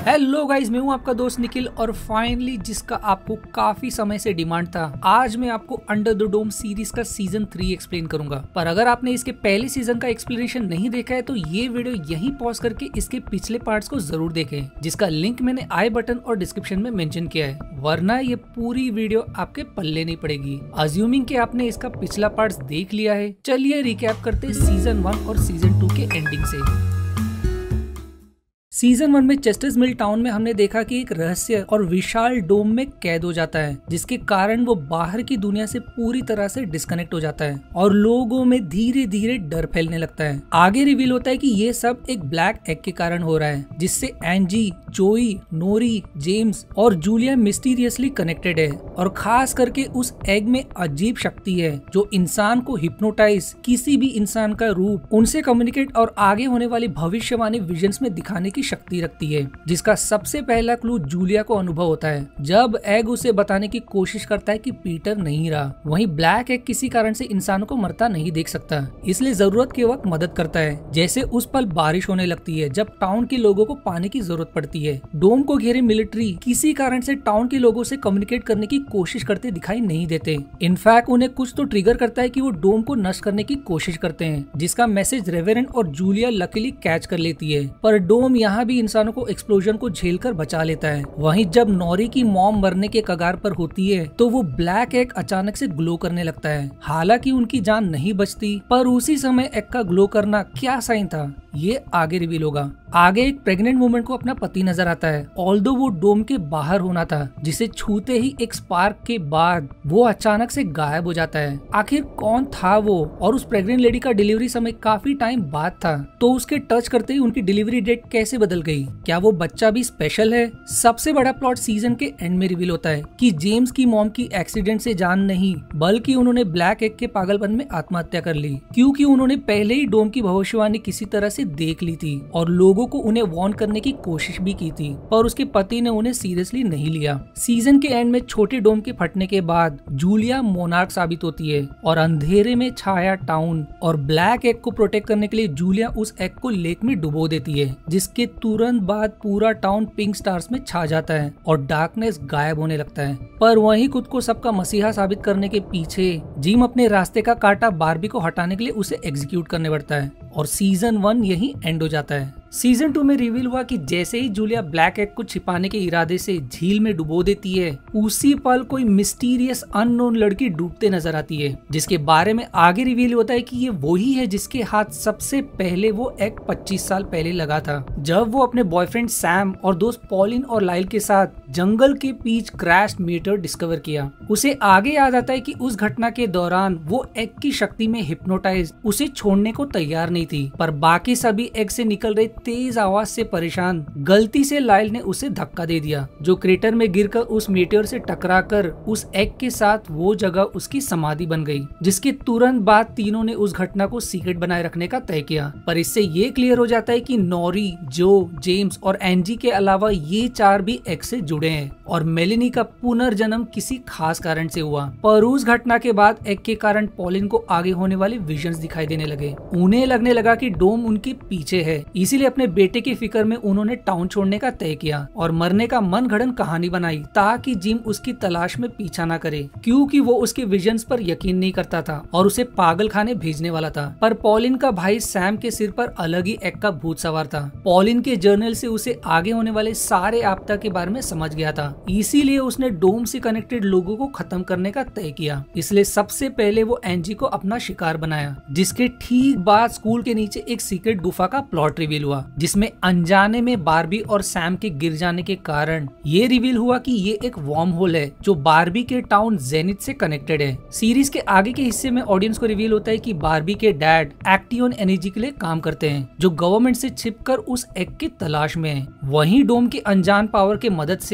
Hello guys, मैं हूं आपका दोस्त निखिल और फाइनली जिसका आपको काफी समय से डिमांड था, आज मैं आपको अंडर द डोम सीरीज का सीजन 3 एक्सप्लेन करूंगा। पर अगर आपने इसके पहले सीजन का एक्सप्लेनेशन नहीं देखा है तो ये वीडियो यहीं पॉज करके इसके पिछले पार्ट्स को जरूर देखें, जिसका लिंक मैंने आई बटन और डिस्क्रिप्शन में मेंशन किया है, वरना ये पूरी वीडियो आपके पल्ले नहीं पड़ेगी। अज्यूमिंग कि आपने इसका पिछला पार्ट्स देख लिया है, चलिए रिकैप करते सीजन 1 और सीजन 2 के एंडिंग से। सीजन 1 में चेस्टर्स मिल टाउन में हमने देखा कि एक रहस्य और विशाल डोम में कैद हो जाता है, जिसके कारण वो बाहर की दुनिया से पूरी तरह से डिस्कनेक्ट हो जाता है और लोगों में धीरे धीरे डर फैलने लगता है। आगे रिवील होता है कि ये सब एक ब्लैक एग के कारण हो रहा है, जिससे एंजी, जोई, नोरी, जेम्स और जूलिया मिस्टीरियसली कनेक्टेड है और खास करके उस एग में अजीब शक्ति है जो इंसान को हिप्नोटाइज, किसी भी इंसान का रूप, उनसे कम्युनिकेट और आगे होने वाली भविष्यवाणी विजन्स में दिखाने की शक्ति रखती है, जिसका सबसे पहला क्लू जूलिया को अनुभव होता है जब एग उसे बताने की कोशिश करता है कि पीटर नहीं रहा। वहीं ब्लैक एग किसी कारण से इंसानों को मरता नहीं देख सकता, इसलिए जरूरत के वक्त मदद करता है। जैसे उस पल बारिश होने लगती है जब टाउन के लोगों को पानी की जरूरत पड़ती है। डोम को घेरे मिलिट्री किसी कारण से टाउन के लोगों से कम्युनिकेट करने की कोशिश करते दिखाई नहीं देते। इनफैक्ट उन्हें कुछ तो ट्रिगर करता है कि वो डोम को नष्ट करने की कोशिश करते हैं, जिसका मैसेज रेवेरेंट और जूलिया लकीली कैच कर लेती है। पर डोम यहाँ भी इंसानों को एक्सप्लोजन को झेलकर बचा लेता है। वहीं जब नोरी की मॉम मरने के कगार पर होती है तो वो ब्लैक एग अचानक से ग्लो करने लगता है। हालांकि उनकी जान नहीं बचती, पर उसी समय एग का ग्लो करना क्या साइन था ये आगे रिवील होगा। आगे एक प्रेग्नेंट वुमन को अपना पति नजर आता है, ऑल्दो वो डोम के बाहर होना था, जिसे छूते ही एक स्पार्क के बाद वो अचानक से गायब हो जाता है। आखिर कौन था वो, और उस प्रेग्नेंट लेडी का डिलीवरी समय काफी टाइम बाद था, तो उसके टच करते ही उनकी डिलीवरी डेट कैसे बदल गई? क्या वो बच्चा भी स्पेशल है? सबसे बड़ा प्लॉट सीजन के एंड में रिवील होता है कि जेम्स की मॉम की एक्सीडेंट से जान नहीं, बल्कि उन्होंने ब्लैक एग के पागलपन में आत्महत्या कर ली, क्योंकि उन्होंने पहले ही डोम की भविष्यवाणी किसी तरह से देख ली थी और लोगों को उन्हें वार्न करने की कोशिश भी की थी, पर उसके पति ने उन्हें सीरियसली नहीं लिया। सीजन के एंड में छोटे डोम के फटने के बाद जूलिया मोनार्क साबित होती है और अंधेरे में छाया टाउन और ब्लैक एग को प्रोटेक्ट करने के लिए जूलिया उस एग को लेक में डुबो देती है, जिसके तुरंत बाद पूरा टाउन पिंक स्टार्स में छा जाता है और डार्कनेस गायब होने लगता है। पर वहीं खुद को सबका मसीहा साबित करने के पीछे जिम अपने रास्ते का कांटा बार्बी को हटाने के लिए उसे एग्जीक्यूट करने पड़ता है और सीजन 1 यही एंड हो जाता है। सीजन 2 में रिवील हुआ कि जैसे ही जूलिया ब्लैक एग को छिपाने के इरादे से झील में डुबो देती है, उसी पल कोई मिस्टीरियस अननोन लड़की डूबते नजर आती है, जिसके बारे में आगे रिवील होता है कि ये वही है जिसके हाथ सबसे पहले वो एग 25 साल पहले लगा था, जब वो अपने बॉयफ्रेंड सैम और दोस्त पॉलिन और लाइल के साथ जंगल के बीच क्रैश मीटर डिस्कवर किया। उसे आगे याद आता है कि उस घटना के दौरान वो एग की शक्ति में हिप्नोटाइज उसे छोड़ने को तैयार नहीं थी, पर बाकी सभी एग से निकल रहे तेज आवाज से परेशान गलती से लाइल ने उसे धक्का दे दिया, जो क्रेटर में गिरकर उस मीटियोर से टकराकर उस एग के साथ वो जगह उसकी समाधि बन गई, जिसके तुरंत बाद तीनों ने उस घटना को सीक्रेट बनाए रखने का तय किया। पर इससे ये क्लियर हो जाता है कि नोरी, जो, जेम्स और एंजी के अलावा ये चार भी एग से जुड़े हैं और मेलेनी का पुनर्जन्म किसी खास कारण से हुआ। पर उस घटना के बाद एग के कारण पॉलिन को आगे होने वाले विजन्स दिखाई देने लगे। उन्हें लगने लगा कि डोम उनके पीछे है, इसीलिए अपने बेटे की फिक्र में उन्होंने टाउन छोड़ने का तय किया और मरने का मनगढ़ंत कहानी बनाई ताकि जिम उसकी तलाश में पीछा न करे, क्योंकि वो उसके विजन्स पर यकीन नहीं करता था और उसे पागल खाने भेजने वाला था। पर पॉलिन का भाई सैम के सिर पर अलग ही एग का भूत सवार था। पॉलिन के जर्नल से उसे आगे होने वाले सारे आपदा के बारे में समझ गया था, इसीलिए उसने डोम से कनेक्टेड लोगों को खत्म करने का तय किया। इसलिए सबसे पहले वो एंजी को अपना शिकार बनाया, जिसके ठीक बाद स्कूल के नीचे एक सीक्रेट गुफा का प्लॉट रिवील हुआ, जिसमें अनजाने में बार्बी और सैम के गिर जाने के कारण ये रिवील हुआ कि ये एक वर्म होल है जो बार्बी के टाउन जेनिथ से कनेक्टेड है। सीरीज के आगे के हिस्से में ऑडियंस को रिवील होता है कि बार्बी के डैड एक्टियन एनर्जी के लिए काम करते हैं, जो गवर्नमेंट से छिपकर उस एग की तलाश में है। वहीं डोम की अनजान पावर के मदद से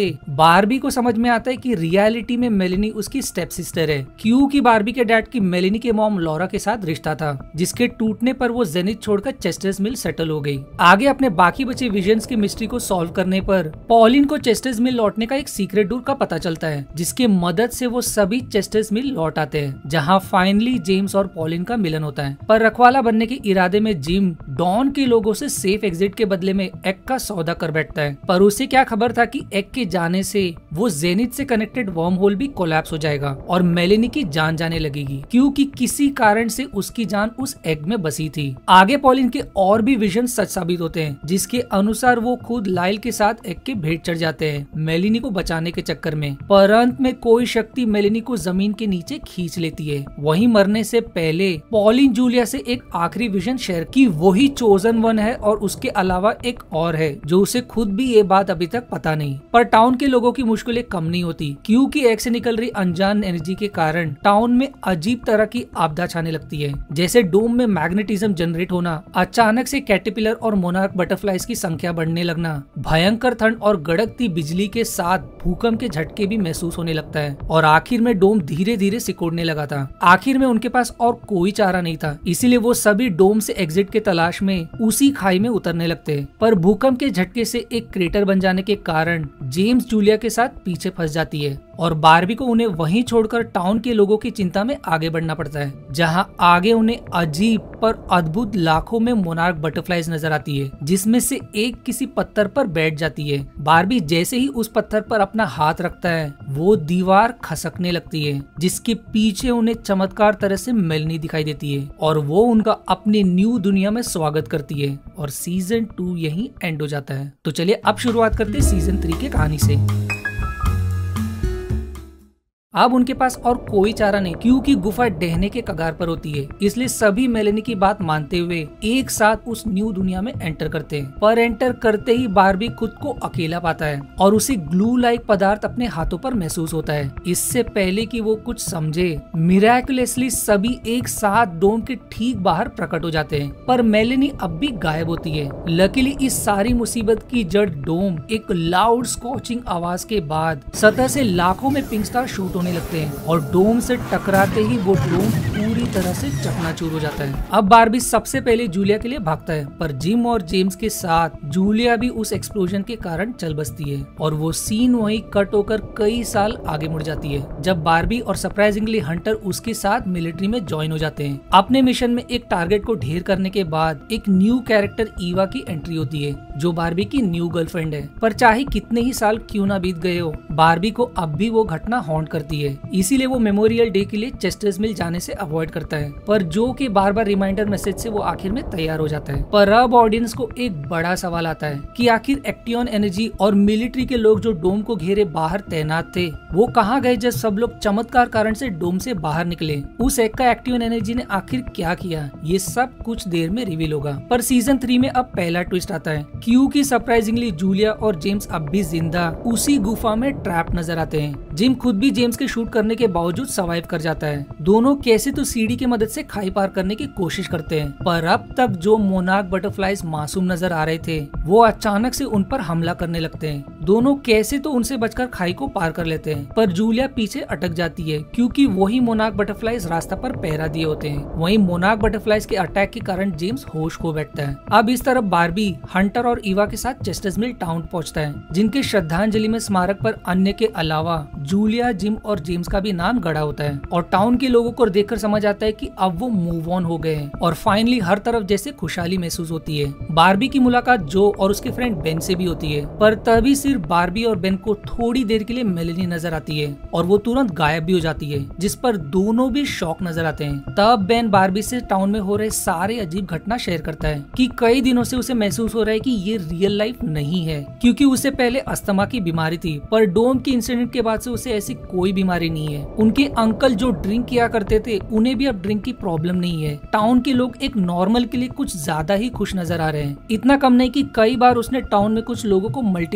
बारबी को समझ में आता है कि रियलिटी में मेलेनी उसकी स्टेप सिस्टर है, क्योंकि बारबी के डैड की मेलेनी के मॉम लॉरा के साथ रिश्ता था, जिसके टूटने पर वो जेनिथ छोड़कर चेस्टर्स मिल सेटल हो गई। आगे अपने बाकी बचे विजन्स की मिस्ट्री को सॉल्व करने पर पॉलिन को चेस्टर्स मिल लौटने का एक सीक्रेट डोर का पता चलता है, जिसके मदद से वो सभी चेस्टर्स मिल लौट आते हैं, जहाँ फाइनली जेम्स और पॉलिन का मिलन होता है। पर रखवाला बनने के इरादे में जिम डॉन के लोगों से सेफ एग्जिट के बदले में एग का सौदा कर बैठता है। पर उसे क्या खबर था कि एग के जाने से वो जेनिथ से कनेक्टेड वर्म होल भी कोलैप्स हो जाएगा और मेलेनी की जान जाने लगेगी, क्योंकि किसी कारण से उसकी जान उस एग में बसी थी। आगे पॉलिन के और भी विजन सच साबित होते हैं, जिसके अनुसार वो खुद लाइल के साथ एग के भेंट चढ़ जाते हैं मेलेनी को बचाने के चक्कर में। पर अंत में कोई शक्ति मेलेनी को जमीन के नीचे खींच लेती है। वहीं मरने से पहले पॉलिन जूलिया से एक आखिरी विजन शेयर की वही चोजन वन है और उसके अलावा एक और है जो उसे खुद भी ये बात अभी तक पता नहीं। पर टाउन के लोगों की मुश्किलें कम नहीं होती, क्योंकि एग से निकल रही अनजान एनर्जी के कारण टाउन में अजीब तरह की आपदा छाने लगती है, जैसे डोम में मैग्नेटिज्म जनरेट होना, अचानक से कैटरपिलर और मोनार्क बटरफ्लाइज की संख्या बढ़ने लगना, भयंकर ठंड और गड़कती बिजली के साथ भूकंप के झटके भी महसूस होने लगता है, और आखिर में डोम धीरे धीरे सिकुड़ने लगा था। आखिर में उनके पास और कोई चारा नहीं था, इसीलिए वो सभी डोम से एग्जिट के तलाश में उसी खाई में उतरने लगते। पर भूकंप के झटके से एक क्रेटर बन जाने के कारण जेम्स जूलिया के साथ पीछे फंस जाती है और बारबी को उन्हें वहीं छोड़कर टाउन के लोगों की चिंता में आगे बढ़ना पड़ता है, जहां आगे उन्हें अजीब पर अद्भुत लाखों में मोनार्क बटरफ्लाइज नजर आती है, जिसमें से एक किसी पत्थर पर बैठ जाती है। बारबी जैसे ही उस पत्थर पर अपना हाथ रखता है, वो दीवार खसकने लगती है, जिसके पीछे उन्हें चमत्कार तरह से मेलेनी दिखाई देती है और वो उनका अपनी न्यू दुनिया में स्वागत करती है। और सीजन 2 यहीं एंड हो जाता है। तो चलिए अब शुरुआत करते हैं सीजन 3 की कहानी से। अब उनके पास और कोई चारा नहीं, क्योंकि गुफा ढहने के कगार पर होती है, इसलिए सभी मेलेनी की बात मानते हुए एक साथ उस न्यू दुनिया में एंटर करते हैं। पर एंटर करते ही बारबी खुद को अकेला पाता है और उसे ग्लू लाइक पदार्थ अपने हाथों पर महसूस होता है। इससे पहले कि वो कुछ समझे, मिराकुलसली सभी एक साथ डोम के ठीक बाहर प्रकट हो जाते हैं। पर मेलेनी अब भी गायब होती है। लकीली इस सारी मुसीबत की जड़ डोम एक लाउड स्कॉचिंग आवाज के बाद सतह से लाखों में पिंक स्टार शूट होने लगते हैं और डोम से टकराते ही वो डोम पूरी तरह से चकनाचूर हो जाता है। अब बारबी सबसे पहले जूलिया के लिए भागता है, पर जिम और जेम्स के साथ जूलिया भी उस एक्सप्लोजन के कारण चल बसती है और वो सीन वहीं कट होकर कई साल आगे मुड़ जाती है, जब बारबी और सरप्राइजिंगली हंटर उसके साथ मिलिट्री में ज्वाइन हो जाते हैं। अपने मिशन में एक टारगेट को ढेर करने के बाद एक न्यू कैरेक्टर ईवा की एंट्री होती है, जो बारबी की न्यू गर्लफ्रेंड है। पर चाहे कितने ही साल क्यों ना बीत गए हो, बारबी को अब भी वो घटना हॉन्ट करती है, इसीलिए वो मेमोरियल डे के लिए चेस्टर्स मिल जाने से अवॉइड करता है। पर जो कि बार बार रिमाइंडर मैसेज से वो आखिर में तैयार हो जाता है। पर अब ऑडियंस को एक बड़ा सवाल आता है कि आखिर एक्टियन एनर्जी और मिलिट्री के लोग जो डोम को घेरे बाहर तैनात थे, वो कहाँ गए जब सब लोग चमत्कार कारण से डोम से बाहर निकले। उस एक का एक्टियन एनर्जी ने आखिर क्या किया, ये सब कुछ देर में रिवील होगा। पर सीजन 3 में अब पहला ट्विस्ट आता है, क्योंकि सरप्राइजिंगली जूलिया और जेम्स अब भी जिंदा उसी गुफा में ट्रैप नजर आते हैं। जिम खुद भी जेम्स के शूट करने के बावजूद सर्वाइव कर जाता है। दोनों कैसे तो सीढ़ी की मदद से खाई पार करने की कोशिश करते हैं, पर अब तक जो मोनार्क बटरफ्लाइज मासूम नजर आ रहे थे, वो अचानक से उन पर हमला करने लगते हैं। दोनों कैसे तो उनसे बचकर खाई को पार कर लेते हैं, पर जूलिया पीछे अटक जाती है, क्योंकि वही मोनार्क बटरफ्लाइज रास्ता पर पहरा दिए होते हैं। वहीं मोनार्क बटरफ्लाइज के अटैक के कारण जेम्स होश खो बैठता है। अब इस तरफ बारबी हंटर और ईवा के साथ चेस्टर्स मिल टाउन पहुंचता है, जिनके श्रद्धांजलि में स्मारक पर अन्य के अलावा जूलिया, जिम और जेम्स का भी नाम गड़ा होता है। और टाउन के लोगों को देखकर समझ आता है कि अब वो मूव ऑन हो गए हैं और फाइनली हर तरफ जैसे खुशहाली महसूस होती है। बारबी की मुलाकात जो और उसके फ्रेंड बेन से भी होती है, पर तभी सिर्फ बारबी और बेन को थोड़ी देर के लिए मेलेनी नजर आती है और वो तुरंत गायब भी हो जाती है, जिस पर दोनों भी शॉक नजर आते हैं। तब बेन बारबी से टाउन में हो रहे सारे अजीब घटना शेयर करता है कि कई दिनों से उसे महसूस हो रहा है कि ये रियल लाइफ नहीं है, क्योंकि उसे पहले अस्थमा की बीमारी थी, पर डोम के इंसिडेंट के बाद से उसे ऐसी कोई बीमारी नहीं है। उनके अंकल जो ड्रिंक किया करते थे, उन्हें भी अब ड्रिंक की प्रॉब्लम नहीं है। टाउन के लोग एक नॉर्मल के लिए कुछ ज्यादा ही खुश नजर आ रहे हैं। इतना कम नहीं कि कई बार उसने टाउन में कुछ लोगों को मल्टीपल जगह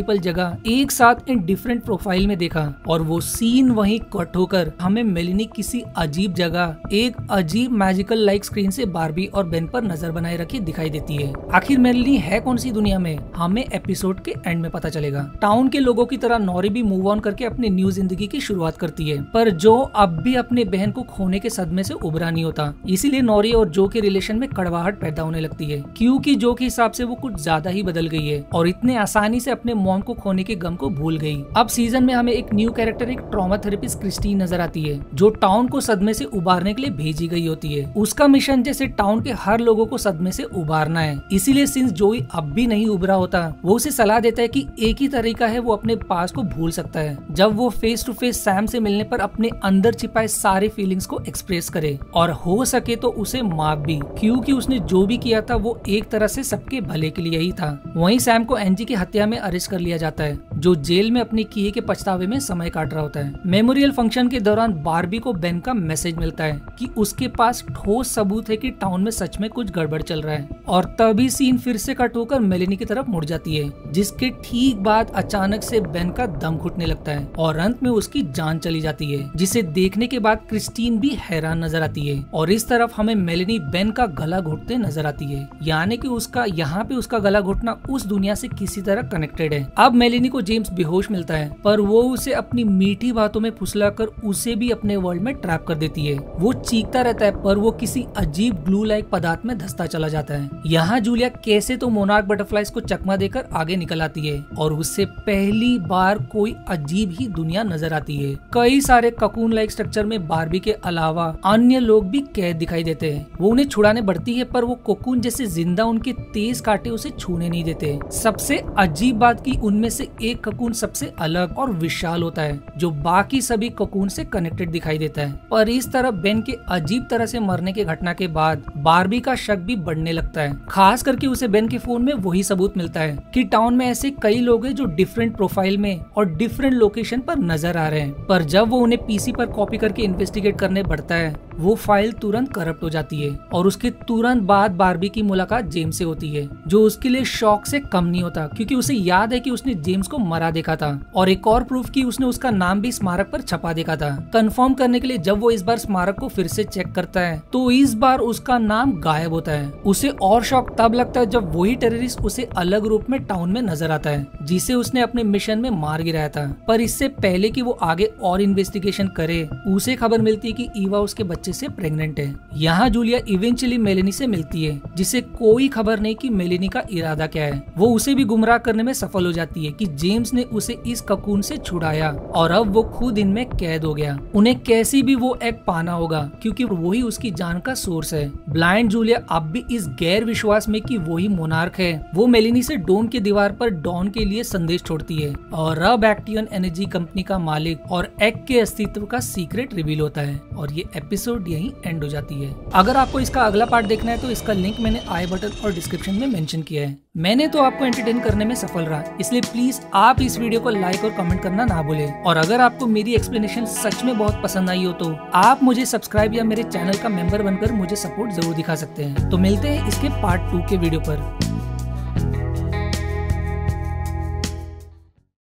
एक साथ इन डिफरेंट प्रोफाइल में देखा और वो सीन वहीं कट होकर हमें मेलेनी किसी अजीब जगह एक अजीब मैजिकल लाइक स्क्रीन से बारबी और बेन पर नजर बनाए रखी दिखाई देती है। आखिर मेलेनी है कौन सी दुनिया में, हमें एपिसोड के एंड में पता चलेगा। टाउन के लोगों की तरह नॉरी भी मूव ऑन करके अपनी न्यू जिंदगी की शुरुआत करती है, पर जो अब भी अपने बहन को खोने के सदमे से उबरा नहीं होता। इसीलिए नॉरी और जो के रिलेशन में कड़वाहट पैदा होने लगती है, क्योंकि जो के हिसाब से वो कुछ ज्यादा ही बदल गई है और इतने आसानी से अपने मॉम को खोने के गम को भूल गई। अब सीजन में हमें एक न्यू कैरेक्टर, एक ट्रॉमा थेरेपिस्ट क्रिस्टीन नजर आती है, जो टाउन को सदमे से उबारने के लिए भेजी गई होती है। उसका मिशन जैसे टाउन के हर लोगों को सदमे से उबारना है। इसीलिए सिंस जोई अब भी नहीं उबरा होता, वो उसे सलाह देता है कि एक ही तरीका है वो अपने पास को भूल सकता है, जब वो फेस टू फेस सैम से मिलने पर अपने अंदर छिपाए सारे फीलिंग्स को एक्सप्रेस करे और हो सके तो उसे माफ भी, क्योंकि उसने जो भी किया था वो एक तरह से सबके भले के लिए ही था। वहीं सैम को एंजी की हत्या में अरेस्ट कर लिया जाता है, जो जेल में अपने किए के पछतावे में समय काट रहा होता है। मेमोरियल फंक्शन के दौरान बारबी को बेन का मैसेज मिलता है कि उसके पास ठोस सबूत है कि टाउन में सच में कुछ गड़बड़ चल रहा है, और तभी सीन फिर से कट होकर मेलेनी की तरफ मुड़ जाती है, जिसके ठीक बाद अचानक से बेन का दम घुटने लगता है और अंत में उसकी जान चली जाती है, जिसे देखने के बाद क्रिस्टीन भी हैरान नजर आती है। और इस तरफ हमें मेलेनी बेन का गला घुटते नजर आती है, यानी कि उसका यहाँ पे उसका गला घुटना उस दुनिया से किसी तरह कनेक्टेड है। अब मेलेनी को जेम्स बेहोश मिलता है, पर वो उसे अपनी मीठी बातों में फुसलाकर उसे भी अपने वर्ल्ड में ट्रैप कर देती है। वो चीखता रहता है, पर वो किसी अजीब ग्लू लाइक पदार्थ में धंसता चला जाता है। यहाँ जूलिया कैसे तो मोनार्क बटरफ्लाइज को चकमा देकर आगे निकल आती है और उससे पहली बार कोई अजीब ही दुनिया नजर आती है। कई सारे ककून लाइक स्ट्रक्चर में बारबी के अलावा अन्य लोग भी कैद दिखाई देते हैं। वो उन्हें छुड़ाने बढ़ती है, पर वो कोकून जैसे जिंदा उनके तेज कांटे उसे छूने नहीं देते। सबसे अजीब बात की उनमें से एक ककून सबसे अलग और विशाल होता है, जो बाकी सभी ककून से कनेक्टेड दिखाई देता है। पर इस तरह बेन के अजीब तरह से मरने की घटना के बाद बारबी का शक भी बढ़ने लगता है, खास करके उसे बेन के फोन में वही सबूत मिलता है कि टाउन में ऐसे कई लोग हैं जो डिफरेंट प्रोफाइल में और डिफरेंट लोकेशन पर नजर आ रहे हैं। पर जब वो उन्हें पीसी पर कॉपी करके इन्वेस्टिगेट करने बढ़ता है, वो फाइल तुरंत करप्ट हो जाती है और उसके तुरंत बाद बारबी की मुलाकात जेम्स से होती है, जो उसके लिए शॉक से कम नहीं होता, क्योंकि उसे याद है कि उसने जेम्स को मरा देखा था और एक और प्रूफ कि उसने उसका नाम भी स्मारक पर छपा देखा था। कंफर्म करने के लिए जब वो इस बार स्मारक को फिर से चेक करता है, तो इस बार उसका नाम गायब होता है। उसे और शॉक तब लगता है जब वही टेररिस्ट उसे अलग रूप में टाउन में नजर आता है, जिसे उसने अपने मिशन में मार गिराया था। पर इससे पहले कि वो आगे और इन्वेस्टिगेशन करे, उसे खबर मिलती है कि ईवा उसके बच्चे से प्रेग्नेंट है। यहाँ जूलिया इवेंचुअली मेलेनी से मिलती है, जिसे कोई खबर नहीं कि मेलेनी का इरादा क्या है। वो उसे भी गुमराह करने में सफल हो जाती है कि जेम्स ने उसे इस ककून से छुड़ाया और अब वो खुद इनमें कैद हो गया। उन्हें कैसी भी वो एग पाना होगा, क्योंकि वही उसकी जान का सोर्स है। ब्लाइंड जूलिया अब भी इस गैर विश्वास में कि वही मोनार्क है, वो मेलेनी से डोम के दीवार पर डॉन के लिए संदेश छोड़ती है और अब एक्टियन एनर्जी कंपनी का मालिक और एग के अस्तित्व का सीक्रेट रिवील होता है और ये एपिसोड यहीं एंड हो जाती है। अगर आपको इसका अगला पार्ट देखना है तो इसका लिंक मैंने आई बटन और डिस्क्रिप्शन में मेंशन किया है। मैंने तो आपको एंटरटेन करने में सफल रहा, इसलिए प्लीज आप इस वीडियो को लाइक और कमेंट करना ना भूलें। और अगर आपको मेरी एक्सप्लेनेशन सच में बहुत पसंद आई हो तो आप मुझे सब्सक्राइब या मेरे चैनल का मेंबर बनकर मुझे सपोर्ट जरूर दिखा सकते हैं। तो मिलते हैं इसके पार्ट 2 के वीडियो पर।